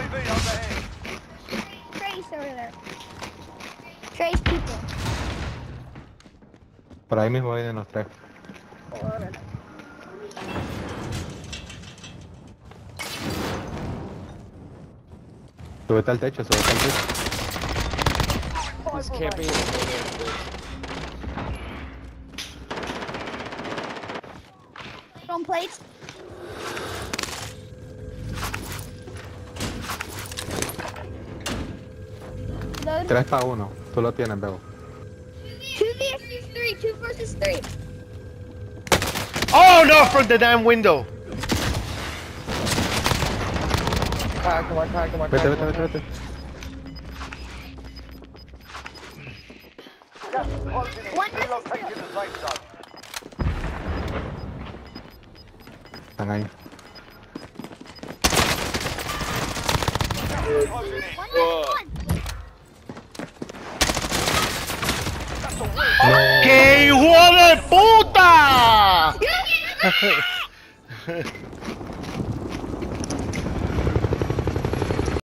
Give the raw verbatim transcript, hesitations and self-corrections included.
V overhead. Trace over there. Trace people. Por ahí mismo vienen los tres. Súbete al techo, súbete al techo. This can't be in the Don't plates. Load. tres para uno. Tú lo tienes, Bebo. Two versus three. Two versus three. Oh no! From the damn window. Ah, come on, come on, come on, Vete, come vete, on, vete, come on. vete. Gas is closing in. One versus Relocating two. the safe zone. Están ahí. Gas is closing in. One versus one. That's a win. ¡Qué hijo de puta! You get it!